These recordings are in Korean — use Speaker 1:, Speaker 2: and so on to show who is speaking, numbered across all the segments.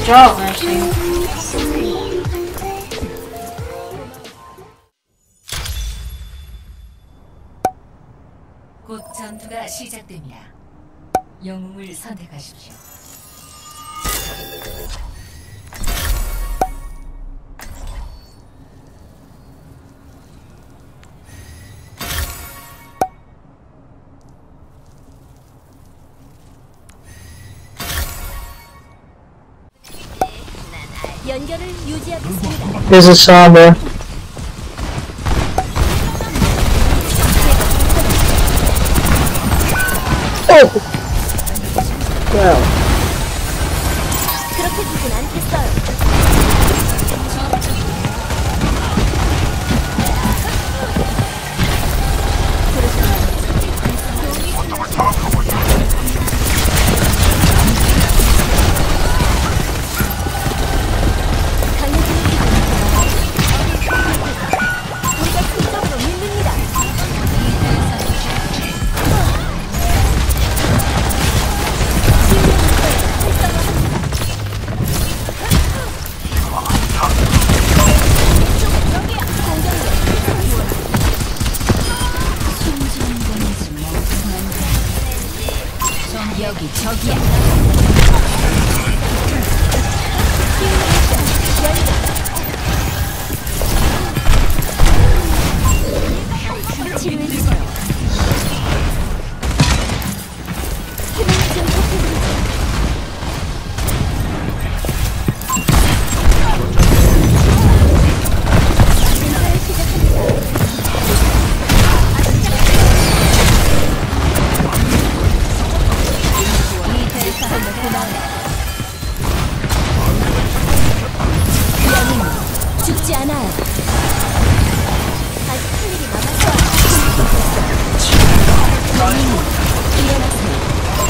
Speaker 1: job, Mercy.
Speaker 2: 곧 전투가 시작됩니다. 영웅을 선택하십시오.
Speaker 3: 연결을 유지하겠습니다.
Speaker 1: There's a somber. Oh! Well.
Speaker 3: 그렇게 두진 않겠어요.
Speaker 2: 여기 저기야.
Speaker 3: 치료해주세요. 힘을 좀 보태드리죠. 인사를 시작합니다. 죽지 않아요. 아직 할 일이 남았어요. 일어나세요.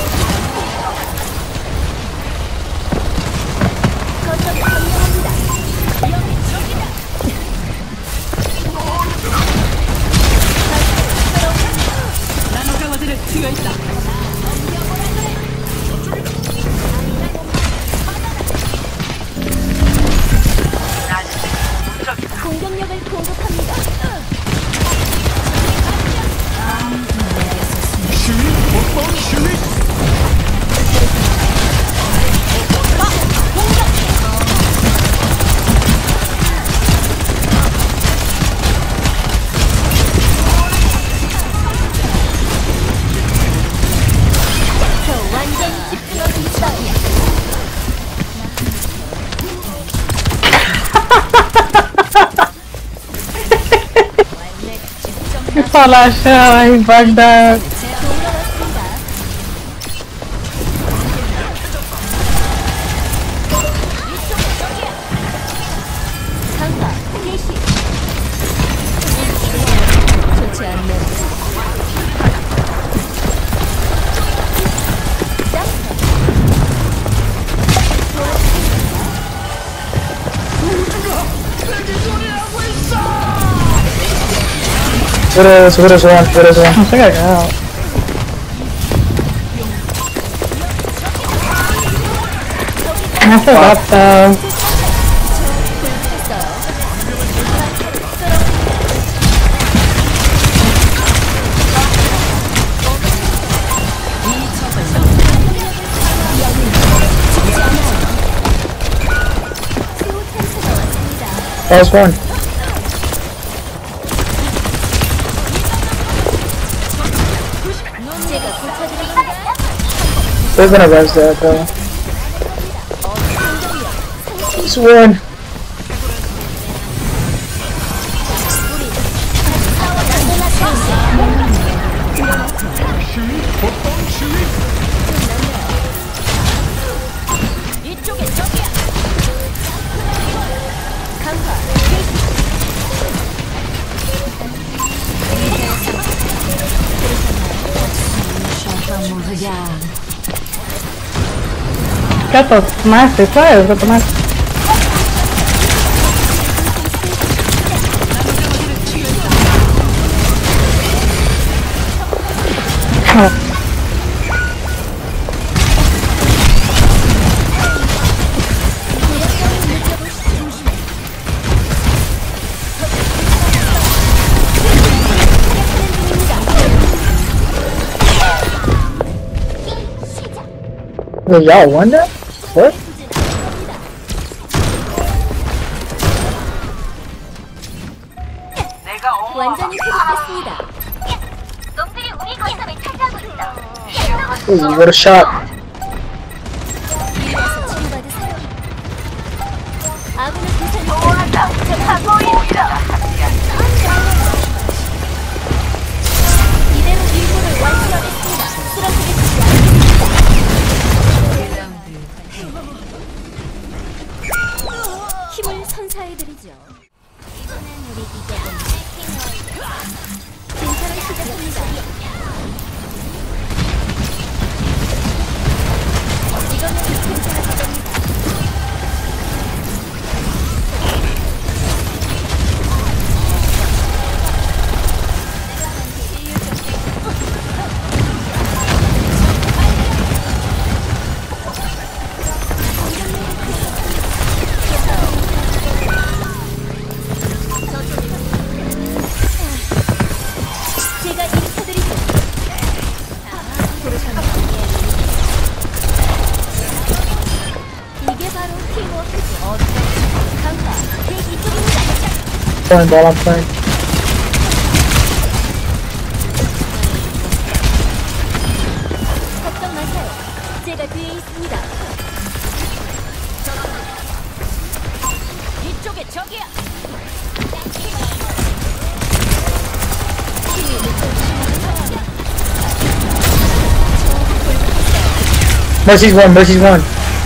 Speaker 3: 거점을 점령합니다. 여기 저기다.
Speaker 2: 나노강화들을 튀어있다.
Speaker 3: 공격력을 공격합니다. 저 완전히 집중하고 있어요.
Speaker 1: Falasha, he bugged out.
Speaker 3: 좋지 않네.
Speaker 1: 그래서 생각해요. I forgot though. That was one. They're gonna res that though. It's one. Got the master players, got the master. Wait, y'all won that? What?
Speaker 3: 완전히 회복됐습니다.
Speaker 4: 놈들이 우리 거점을 차지하고 있어.
Speaker 1: Ooh, what a shot.
Speaker 3: 이리 와서 치유받으세요. 아군을 부산했습니다. 이대로 일부를 완수하겠습니다. 쓰러지겠지 않습니다.
Speaker 2: 1라운드
Speaker 3: 힘을 선사해드리죠. 이번엔 우리 이겨본 진찰을 시작합니다. 이거는 괜찮을 겁니다. 제가 일으켜드리죠. 이게 바로 팀워크죠. 강화, 제 이쪽입니다.
Speaker 1: Playing ball, I'm playing.
Speaker 3: 걱정 마세요. 제가 뒤에 있습니다. 이쪽에 적이야.
Speaker 1: Mercy's one, Mercy's one.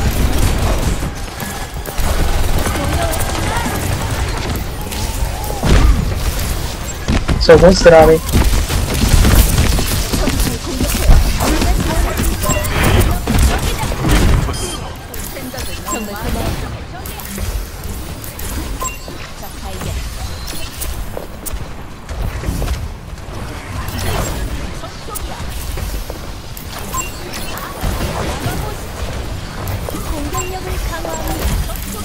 Speaker 1: So Winston on me.
Speaker 3: 정말 고마워요. 자, 발견. 공격력을 강화합니다.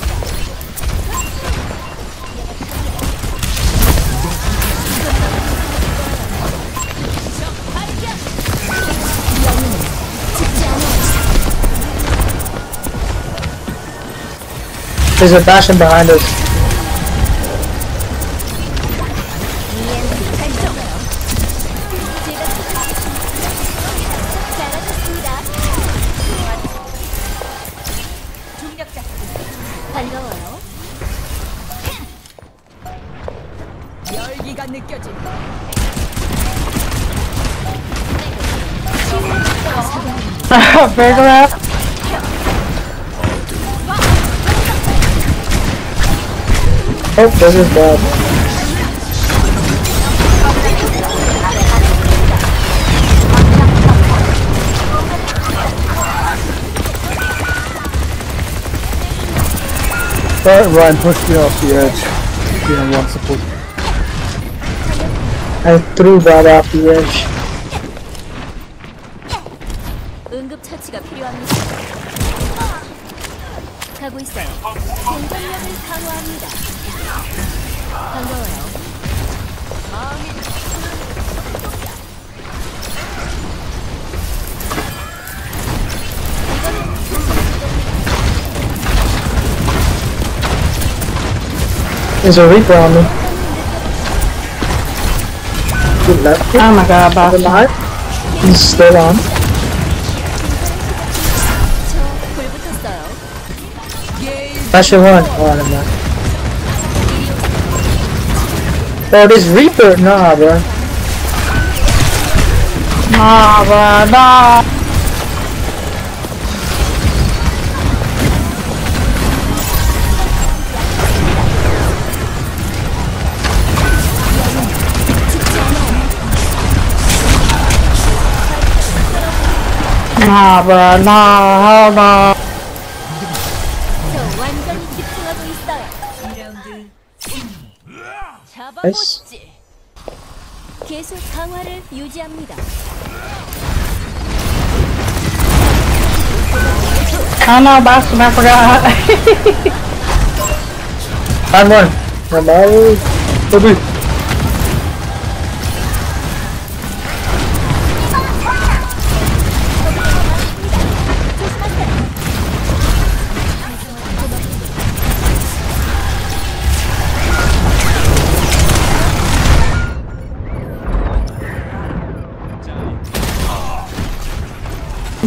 Speaker 3: 영웅은 죽지 않아요.
Speaker 1: There's a Bastion behind us.
Speaker 3: EMP 발동. 제가 잘하셨습니다. 중력자. 반가워요.
Speaker 2: 열기가 느껴진다.
Speaker 1: Burger up. Oh, this is bad.
Speaker 5: Ryan, push me off the edge. Yeah, one support.
Speaker 1: I threw that off the edge.
Speaker 3: 응급 처치가 필요합니다. 가고 있어요. 공격력을 강화합니다. 반가워요.
Speaker 1: There's a Reaper on me. Good left.
Speaker 6: Oh my god, boss.
Speaker 1: Alive. He's still on.
Speaker 3: 저 불 붙었어요.
Speaker 1: Bastion one. Oh, never mind. Oh, this Reaper. Nah, bro.
Speaker 6: Nah, bruh, nah. Nah, bruh, nah, hell no.
Speaker 3: 저 완전히 집중하고 있어요.
Speaker 2: 2라운드
Speaker 3: 잡아보시지. 계속 강화를 유지합니다.
Speaker 6: I know, boss, I forgot.
Speaker 1: I'm one. I'm all. Baby.
Speaker 3: 조심하세요.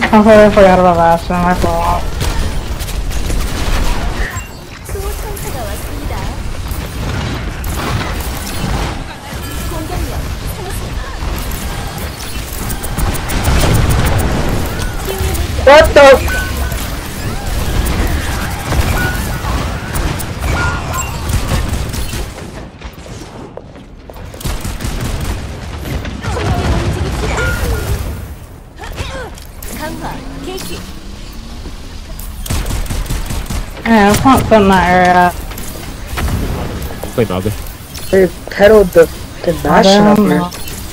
Speaker 6: completely forgot about that, so my fault.
Speaker 3: 수호 천사가 왔습니다. 공격력 상승.
Speaker 1: What the?
Speaker 3: 강화 개시.
Speaker 6: Yeah, punk's in that area.
Speaker 7: Play Naga.
Speaker 1: They pedaled the Bastion up here.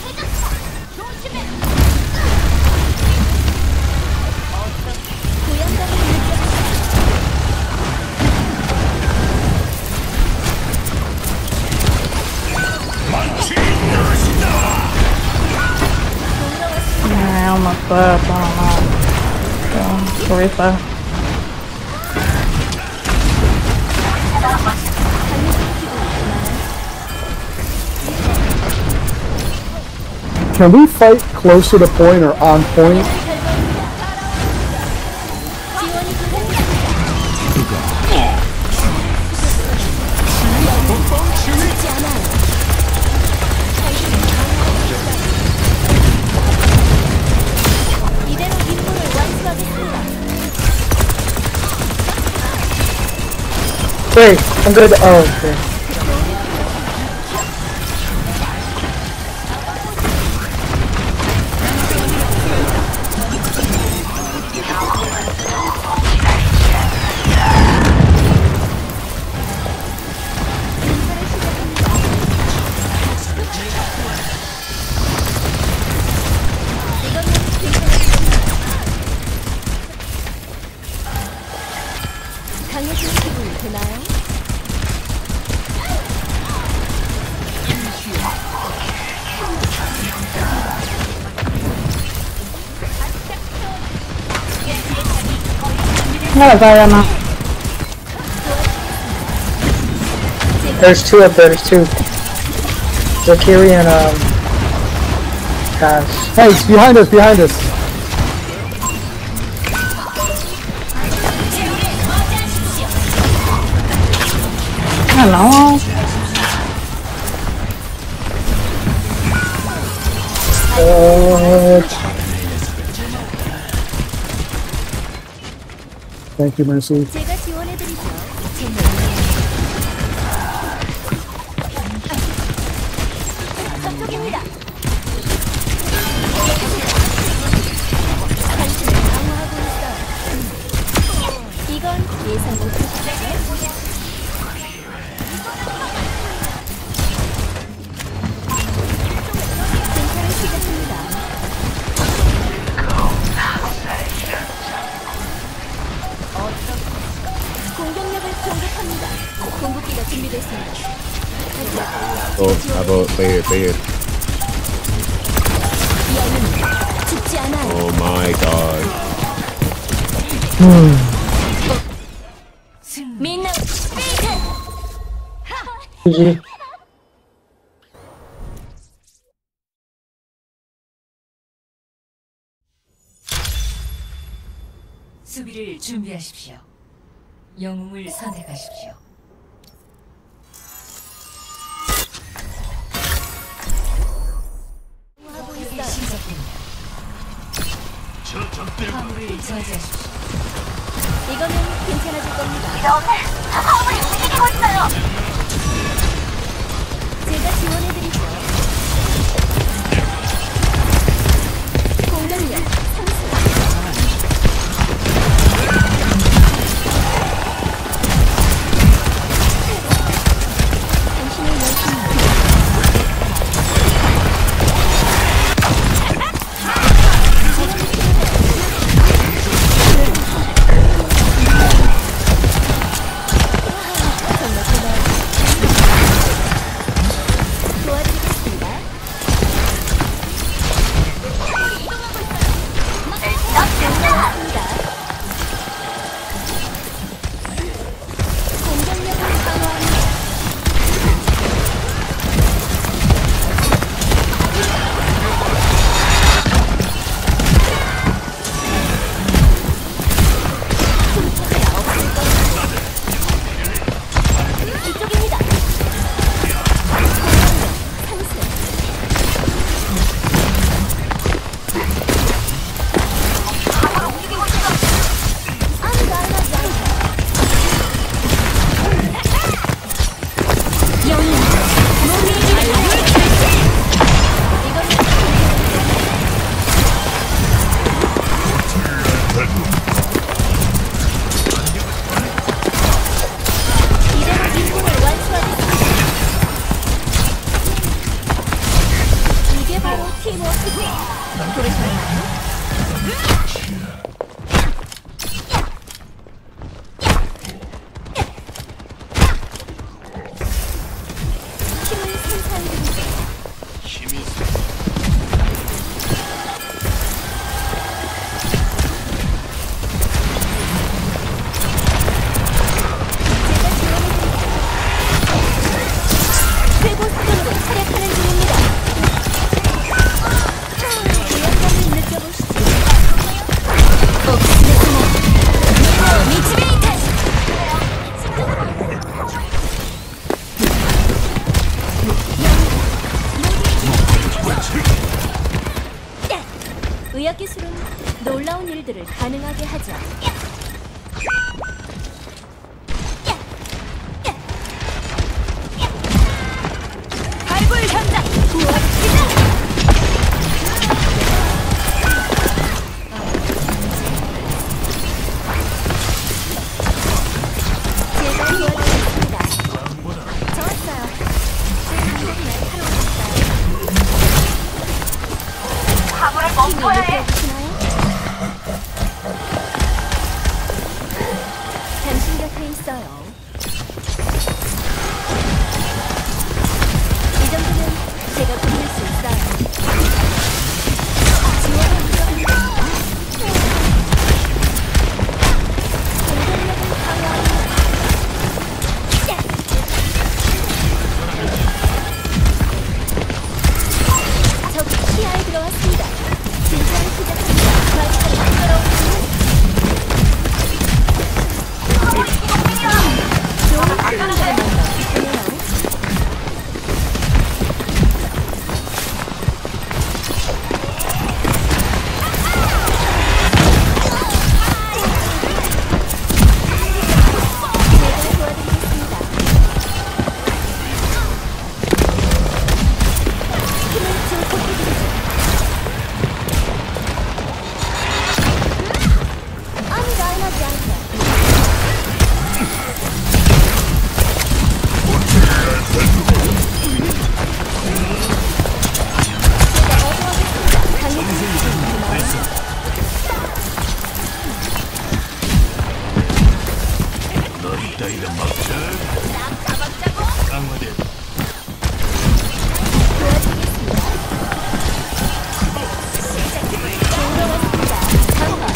Speaker 6: Yeah, I almost left, I don't know. Teresa.
Speaker 5: Can we fight close to the point or on point?
Speaker 1: Wait, I'm good. Oh, okay.
Speaker 3: 강해진 기분이 드나요?
Speaker 6: Yeah, Diana.
Speaker 1: There's two up there. There's two. Zakiri and Cass.
Speaker 5: Hey, it's behind us, behind us.
Speaker 6: Hello.
Speaker 5: Thank you, Mercy.
Speaker 3: 제가 지원해드리죠. 접촉입니다. 당신을 강화하고 있어요. 이건 예상 못했어요. 생산을 시작합니다. 공격력을 공격합니다. 공격기가 준비됐습니다.
Speaker 7: Oh, have a play it.
Speaker 3: 영웅 죽지 않아요.
Speaker 7: Oh my god.
Speaker 3: 민나 스피드.
Speaker 1: GG.
Speaker 2: 수비를 준비하십시오. 영웅을 선택하십시오.
Speaker 3: 하고 있어요.
Speaker 2: 시작됩니다. 화물을 저지하십시오.
Speaker 3: 이거는 괜찮아질 겁니다.
Speaker 4: 오늘 화물이 움직이고 있어요.
Speaker 3: 제가 지원해드리죠. 공격력 상승. 당신의 열심히 정말 고마워요. 힘을 생산해드리죠. 최고 수준으로 활약하는 중입니다. 위험감을 느껴보시죠. 의학기술은 놀라운 일들을 가능하게 하죠. 발굴 현장 구합시다. 제가 도와드리겠습니다. 좋았어요.
Speaker 4: 화물을 멈춰야 해.
Speaker 3: 당신 곁에 있어요. 이 정도면 제가 돕을 수 있어요. 지원을 필요합니다. 공격력을 강화합니다. 적이 시야에 들어왔습니다. 진짜를 시작합니다. 마스터를 끌어오시는 좋은 플랜을 만나보시네요. 제가 도와드리겠습니다. 힘을 증폭해드리죠. 아무도 안 하지 않게. 제가 어두워졌습니다. 강력한 도와드리겠습니다. 돌아왔습니다. 강화.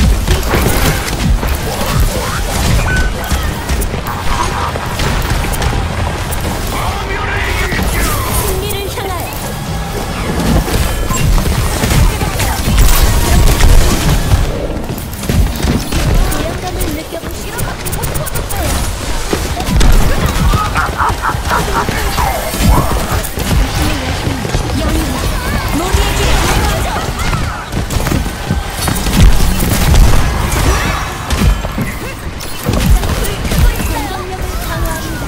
Speaker 3: 승리를 향하여. 위험감을 느껴보시죠. 영웅아, 모두에게 보여줘. 공격력을 강화합니다.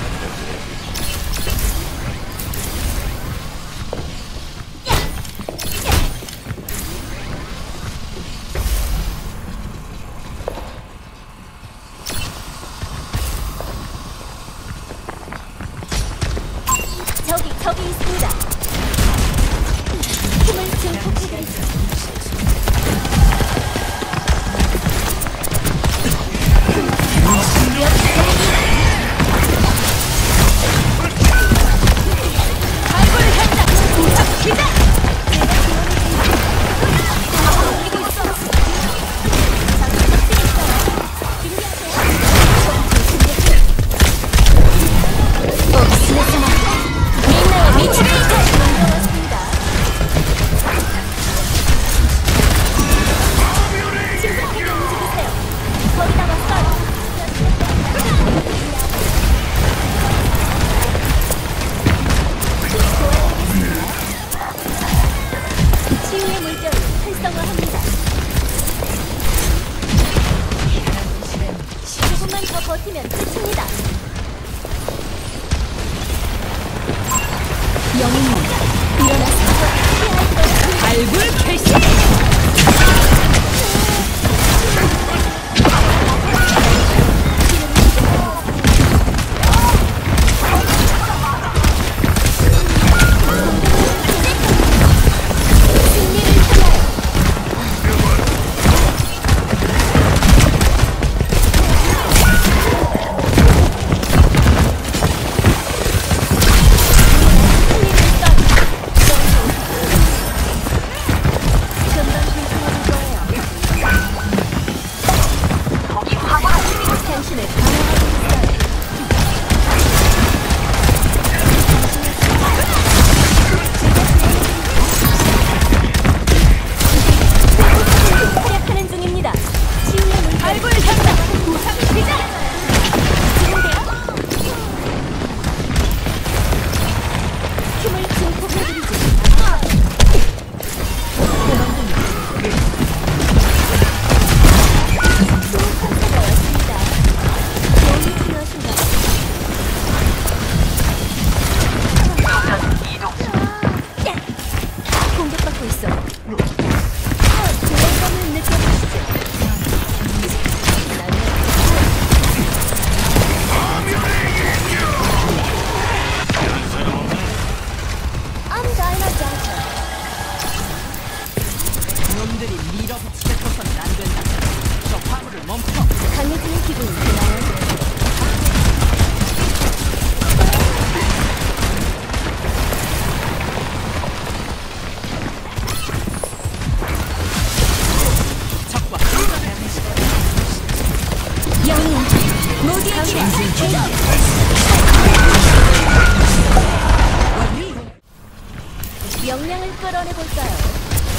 Speaker 3: 적이 있습니다. 힘을 증폭해드리죠. 발굴 현장 구합시다. 치유의 물결을 활성화합니다. 조금만 더 버티면 끝입니다. 영웅입니다. 일어나서 발굴 개시! 승리를 향하여. 강해지는 기분이 드나요? 영웅 모두의 힘을 역량을 끌어내볼까요?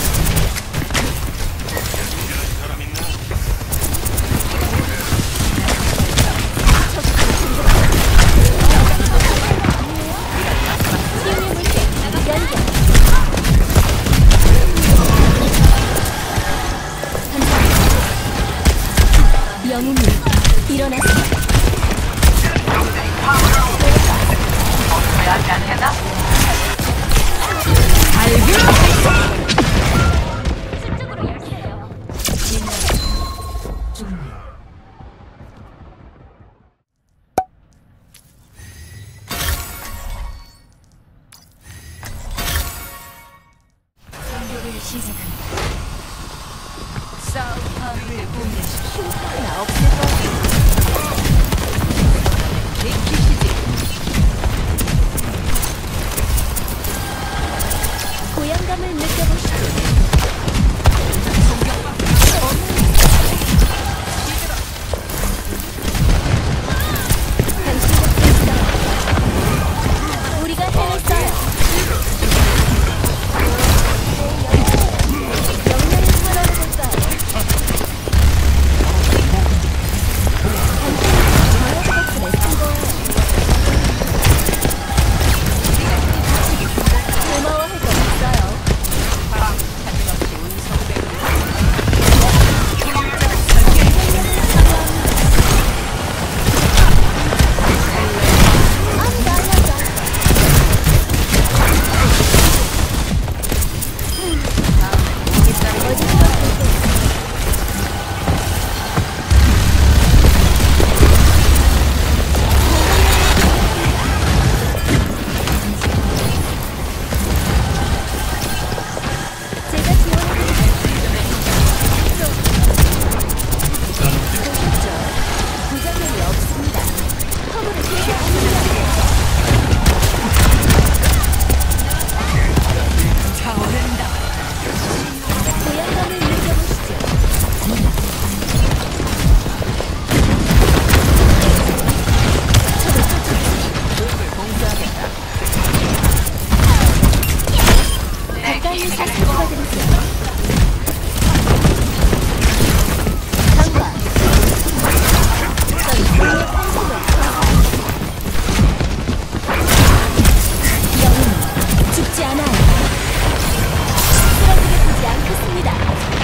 Speaker 3: 영웅이 일어났습니다. 실적으로 열세요.
Speaker 2: 종료. 공격을 시작합니다. 싸움을 공개하십시오.
Speaker 3: 하나 없을 거예요. 고향감을 느껴보시죠. 당신과 있어요. 우리가 해냈어요. 역량을 끌어내볼까요? 고마워할 거 없어요. 제가 지원해드리죠. 부작용이 없습니다. 허물을 제거합니다. 고향감을 느껴보시죠. 가까이에서 도와드리세요. 강과 저희 공의 탄생을 영웅은 죽지 않아요. 쓰러지게 두지 않겠습니다.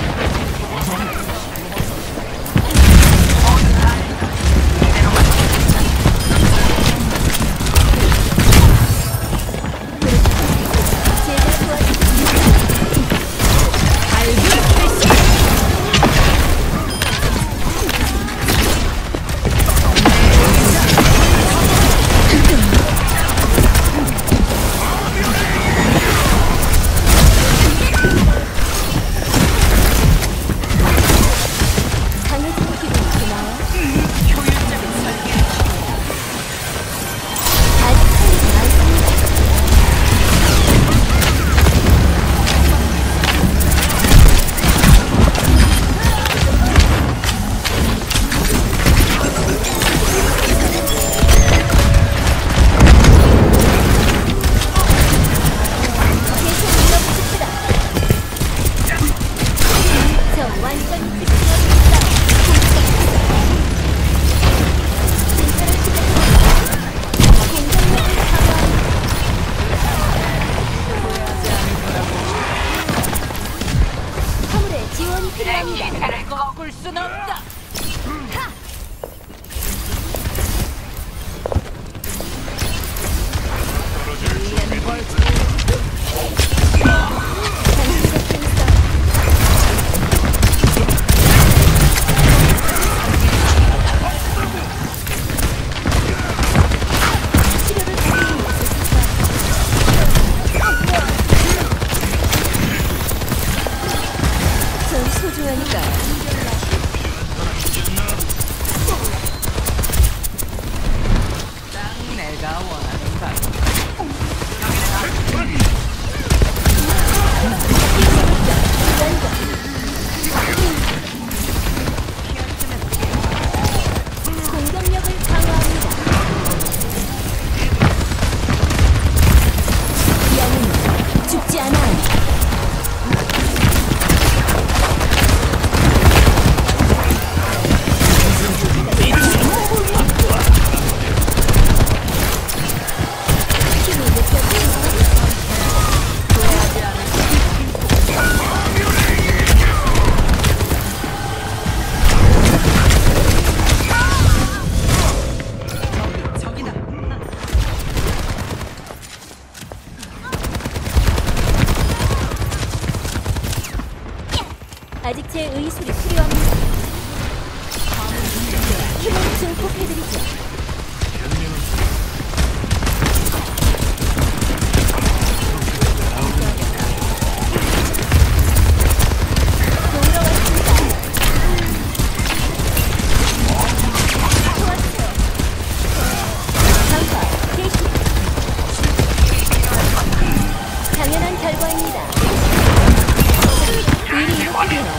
Speaker 3: 제가 도와드립니다. 강해지는 기분이 드나요? 아직 풀리지 않습니다. 계속 밀어붙입시다. 저 완전히 집중하고 있어요. 진짜를 시작합니다. 공격력을 강화합니다. 화물에 지원이 필요합니다.
Speaker 4: 꺾을 순 없다.
Speaker 3: 당신의 생성 치료를 받으면 전 소중한 아직 제 의술이 필요합니다. 힘을 증폭해드리죠. 당연한 결과입니다. 일이 이렇게 되어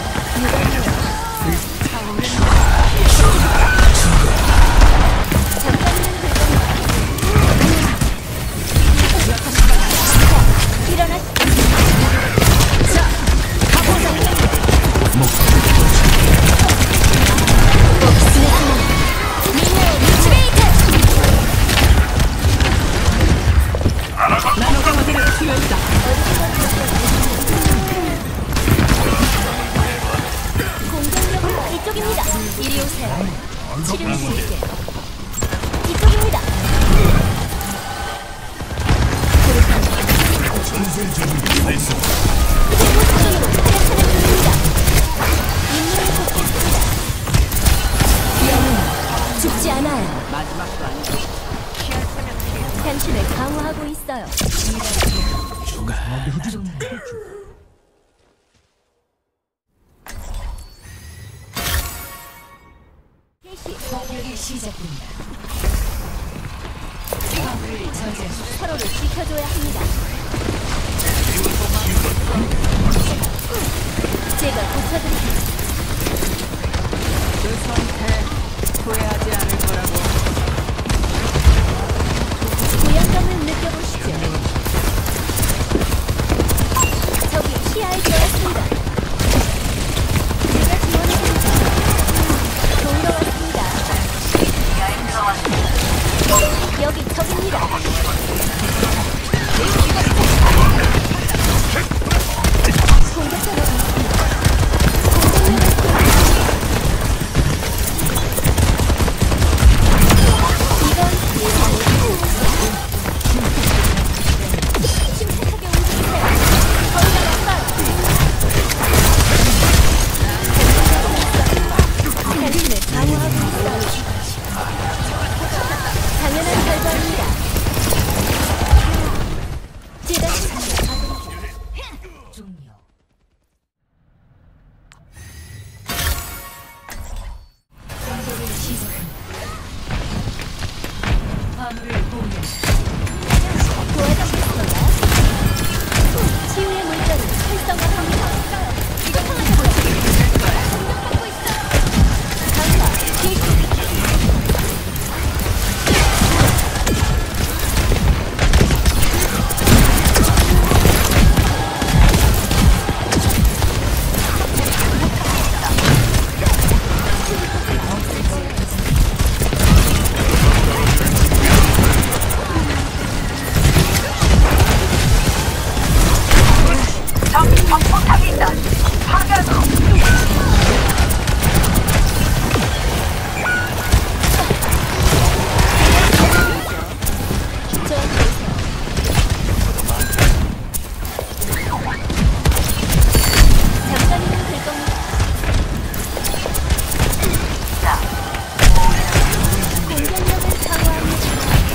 Speaker 3: 공격력은 이쪽입니다. 이리 오세요. 치료해드릴게요. 이쪽입니다. 영웅은 죽지 않아요. 당신을 강화하고 있어요.
Speaker 2: 공격이 시작됩니다. 화물을 저지하십시오.
Speaker 3: 서로를 지켜줘야 합니다. 제가 고쳐드릴게요.
Speaker 8: 그 선택 후회하지 않을 거라고.
Speaker 3: 고향감을 느껴보시죠. 적이 시야에 들어왔습니다. 제가 지원해드리죠. 동로 왔습니다. 여기 적입니다. 공격자가 침착하게 움직이세요. 거리가 났어요. 당신을 강화하고 있어요. 당연한 결과입니다. 제가
Speaker 2: 종료. 공격을 시작합니다. 화물을 공격하십시오.
Speaker 3: 도와주시겠어요? 치유의 물결을 활성화합니다. 이거 상황이고요. 공격받고 있어요. 강화 개시. 잠깐이면 될 겁니다. 공격력을 강화합니다.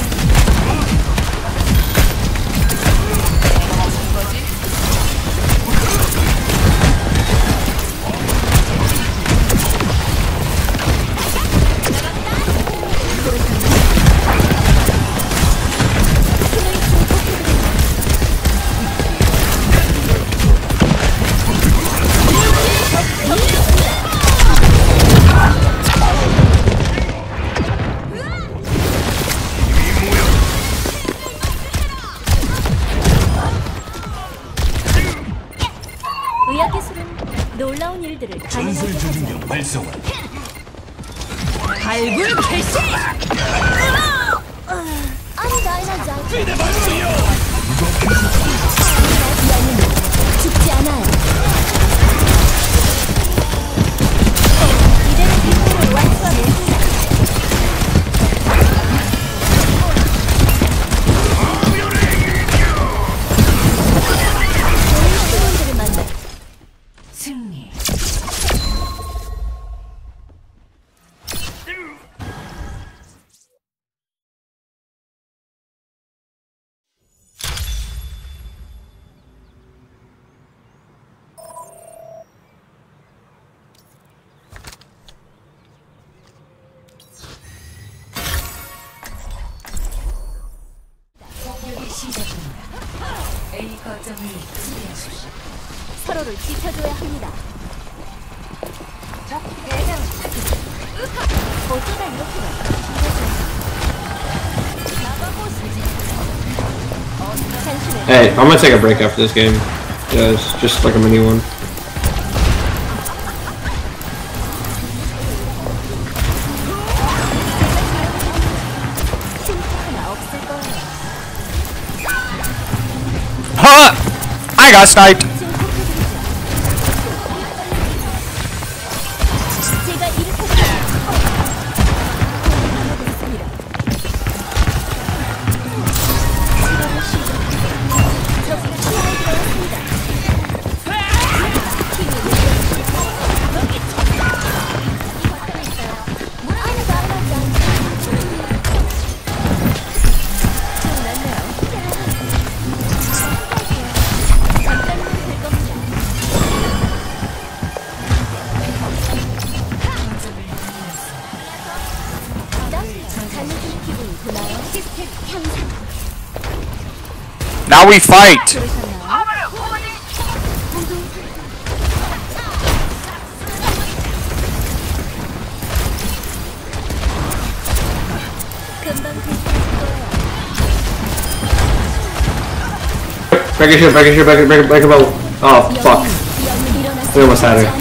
Speaker 3: 의학기술은 놀라운 일들을 가능하게 하죠.
Speaker 8: 발굴 개시!
Speaker 3: 영웅은 죽지 않아요. 이대로 기쁨을 완수하겠습니다. 좋은 팀원들을 만나
Speaker 2: 승리. 거점을 수비하십시오.
Speaker 3: 서로를 지켜줘야 합니다. 어쩌다 이렇게
Speaker 9: Hey, I'm gonna take a break after this game. Yeah, it's just like a mini one.
Speaker 10: Huh! I got sniped!
Speaker 3: 제가 이렇게
Speaker 10: Now we fight!
Speaker 9: Back your shit, back your shit, back your bubble. Oh, fuck. We almost had her.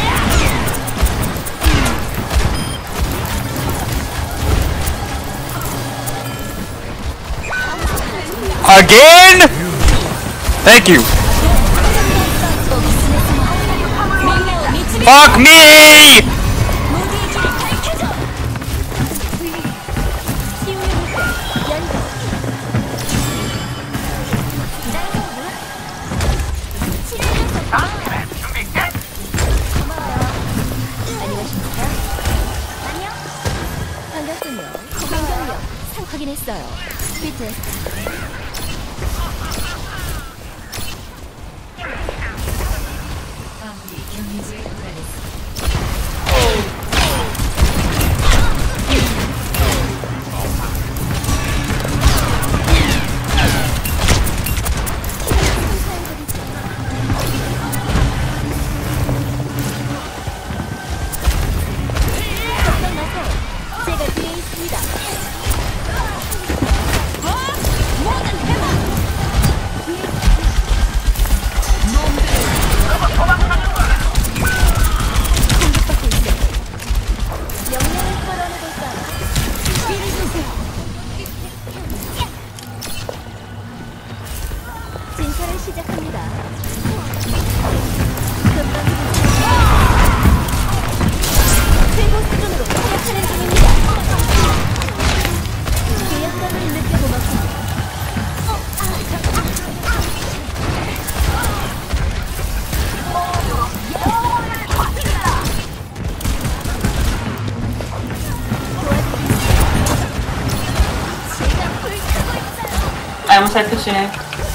Speaker 10: Again? Thank you. Fuck me!
Speaker 3: 반갑군요. 공격력 확인했어요. 비트.
Speaker 2: 아무리 경기지에 도달했습니다.
Speaker 3: 제가 뒤에 있습니다. 명령을 끌어내볼까요? 뒤를 주세요. 진찰을 시작합니다. 금방 최고 수준으로 공격하는 중입니다. 교양감을 느껴보았습니다.
Speaker 6: I almost had Kushina.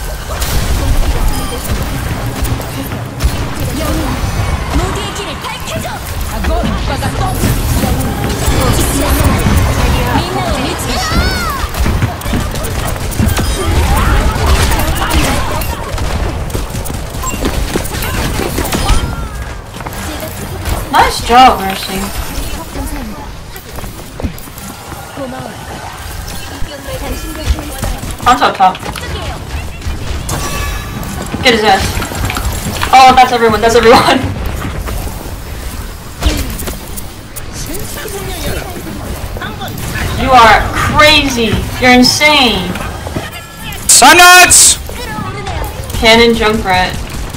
Speaker 3: 모두의 길을 밝혀줘!
Speaker 6: Nice job, Mercy.
Speaker 3: 감사합니다. 고마워요. 당신 곁에 있어요.
Speaker 6: Han's up top. Get his ass. Oh, that's everyone, that's everyone. You are crazy. You're insane.
Speaker 10: Sunnuts!
Speaker 6: Cannon Junkrat.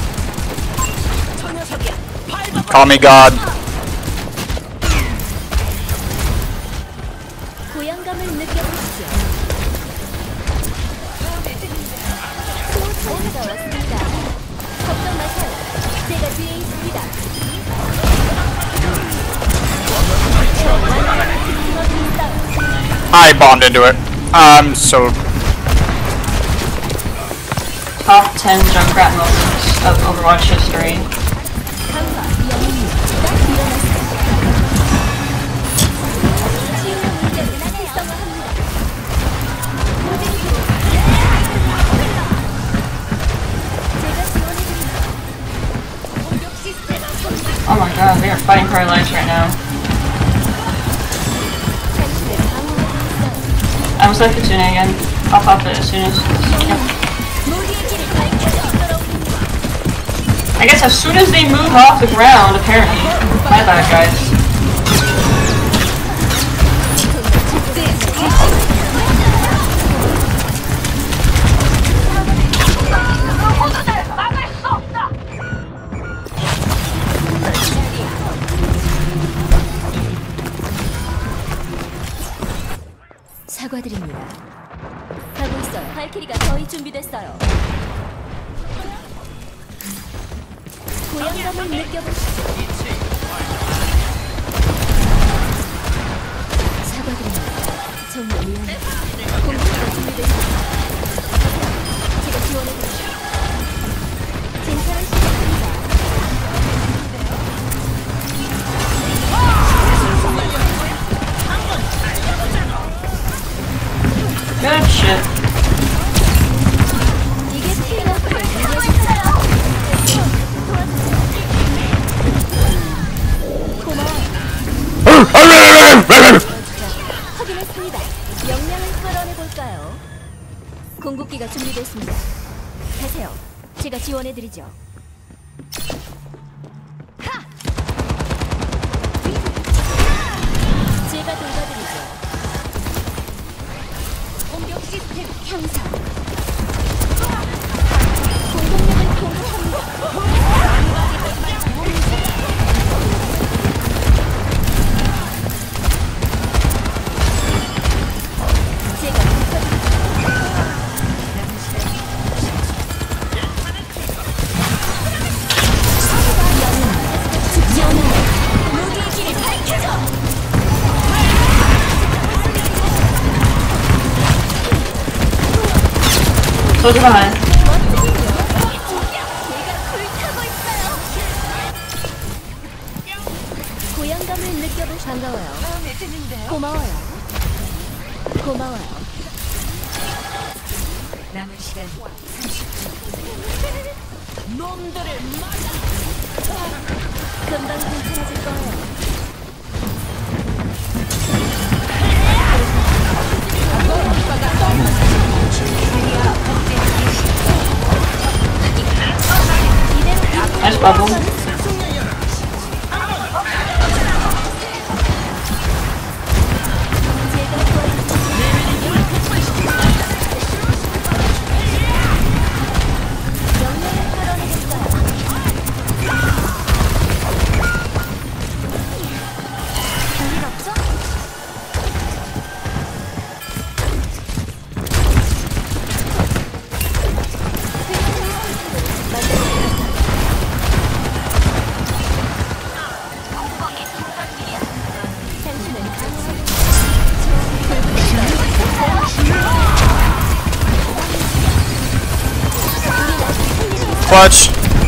Speaker 10: Call me God.
Speaker 3: 고향감을 느껴보시죠. 소차가 왔습니다. 걱정 마세요. 제가 뒤에 있습니다.
Speaker 10: I bombed into it. I'm so...
Speaker 6: Top 10 Junkrat moments of Overwatch history.
Speaker 11: They are fighting for our lives right now. I was like Kitsune again. I'll pop it as soon as. Yep. I guess as soon as they move off the ground, apparently. My bad, guys.
Speaker 3: 사과드립니다. 가고 있어요. 발키리가 거의 준비됐어요. 고향감을 느껴보시죠. 사과드립니다. 정말 미안해요. 공격가 준비됐습니다. 제가 지원해드릴게요. 괜찮으시겠습니다.
Speaker 11: Good shit.
Speaker 3: 이게 필요하고요. 확인했습니다. 역량을 끌어내볼까요? 궁극기가 준비됐습니다. 가세요. 제가 지원해드리죠. 제가 돌봐드리죠. 공격 시스템 향상. 공동력을 공급합니다. 제가 죽지 않아요. 무기의 길을 밝혀줘.
Speaker 11: Soldier behind.
Speaker 3: 고향감을 느껴볼 반가워요. 고마워요. 고마워요.
Speaker 2: 남은 시간 30초.
Speaker 3: 금방 괜찮아질 거예요.
Speaker 11: Nice bubble.
Speaker 10: Clutch.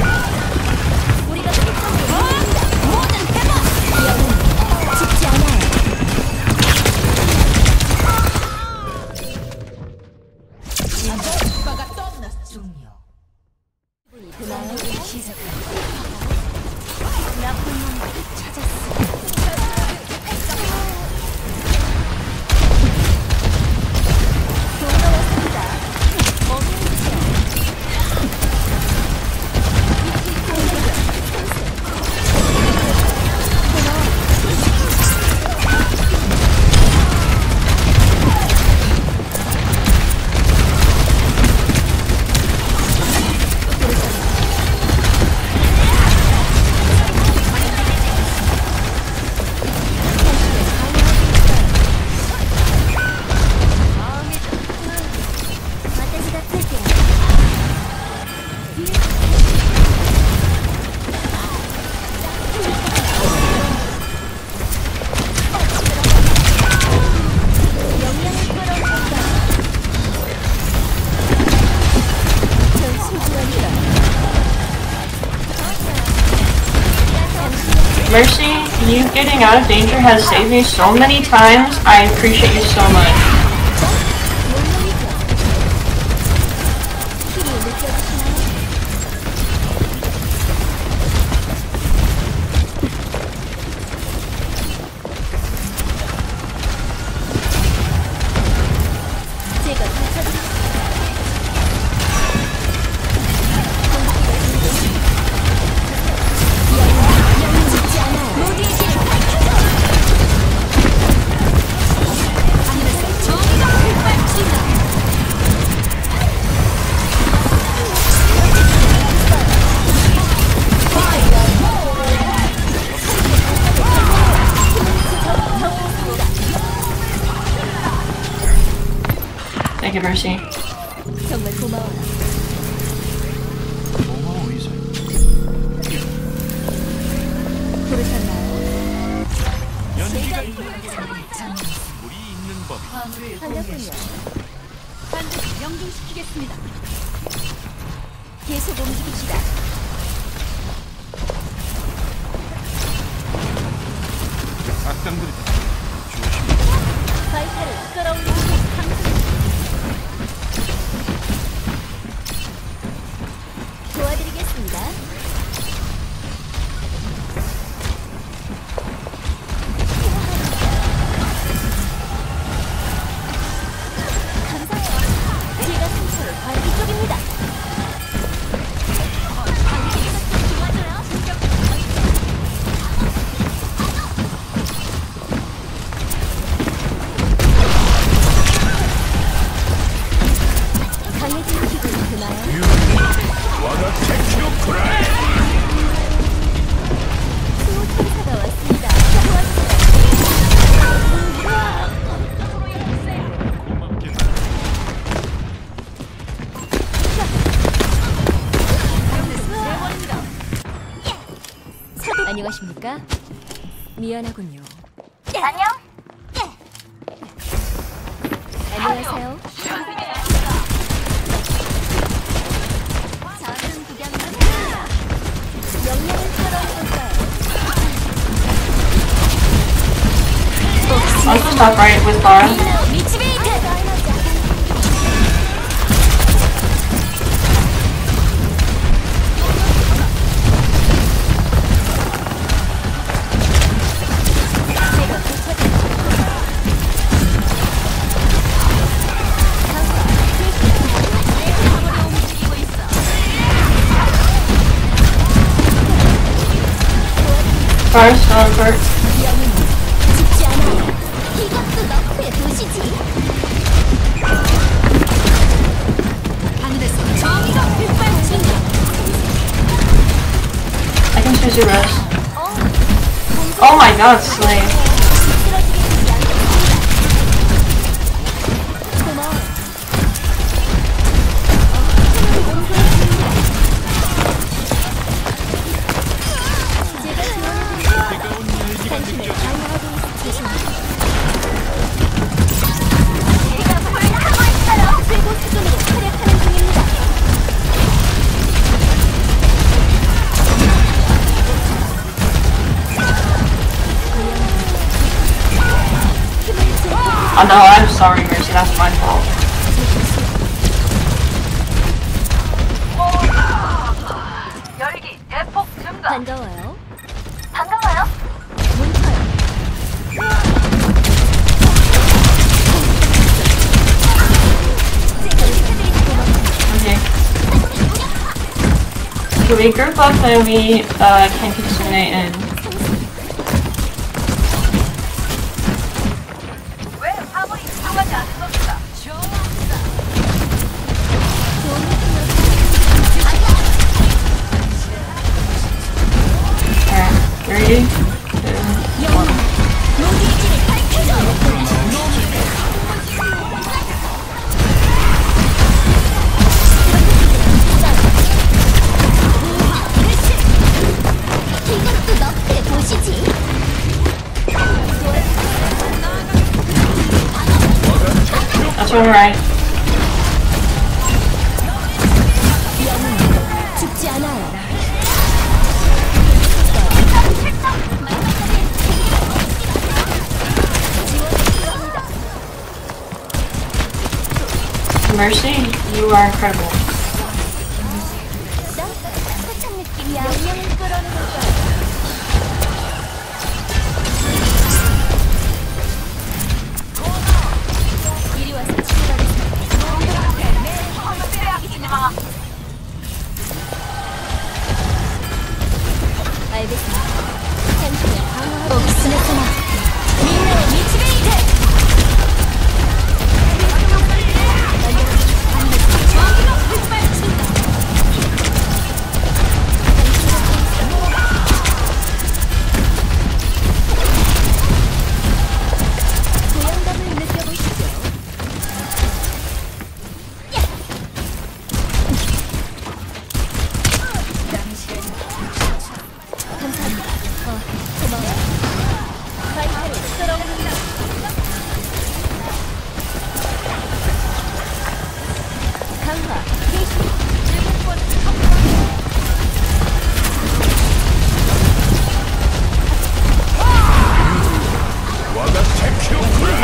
Speaker 11: Mercy, you getting out of danger has saved me so many times. I appreciate you so much. Mercy.
Speaker 3: 정말 고마워요. 부르셨나요? 반갑군요. 반드시 명중시키겠습니다. 계속 움직입시다. 발탈을 끌어올리는 강수. 도와드리겠습니다. 감사해요. 제가 상처를 바로 이쪽입니다. 강해진 기분이 드나요? 수호천사가 왔습니다. 안녕하십니까? 미안하군요.
Speaker 4: 안녕.
Speaker 3: 안녕하세요. 작은 구경만 명령을 끌어올릴까요?
Speaker 11: I'll just stop right with Bar. Bar's still in court.
Speaker 3: 죽지 않아요. 이것도 너프의 도시지. 하늘에서 정의가 빗발친다.
Speaker 11: I can choose your rest. Oh my god, Slave. Oh no, I'm sorry, Mercy, that's my fault.
Speaker 4: 열기 대폭 증가.
Speaker 3: 반가워요.
Speaker 4: 반가워요.
Speaker 11: Okay. Can we group up and we can Kitsune and
Speaker 4: 왜 화물이 이동하지 않은 겁니까?
Speaker 11: Alright, 3, 2, 1.
Speaker 3: 이것도 너프의 도시지.
Speaker 11: That's alright.
Speaker 3: 죽지 않아요.
Speaker 11: Mercy, you are incredible.
Speaker 3: 사창 느낌이야. 명령을 끌어오는 거야. 이리 와서 치료받으세요. 알겠습니다. 당신을 방어하고 있으면 민나의 미치베이트! 부양감을 느껴보시죠.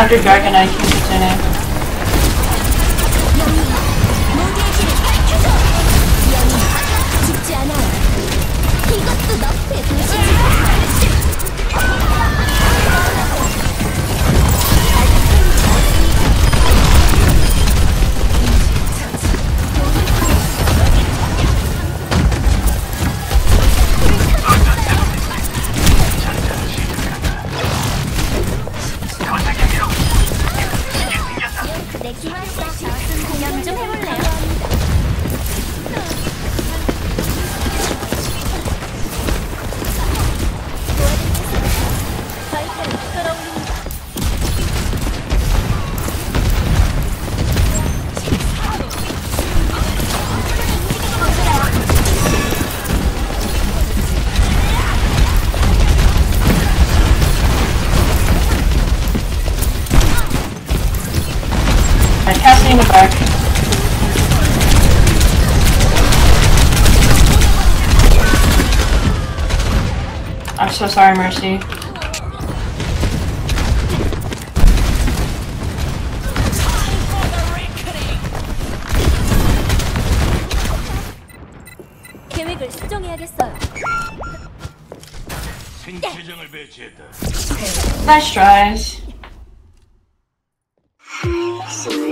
Speaker 11: under Dragon Eye keep continuing.
Speaker 3: 죽지 않아요. 이것도 너프의 도시지. 내 기왔어. 공연 좀 해볼래요? 파이터를 끌어올립니다.
Speaker 11: I'm casting in the back. I'm so sorry, Mercy.
Speaker 3: 계획을 수정해야겠어요.
Speaker 11: Nice tries.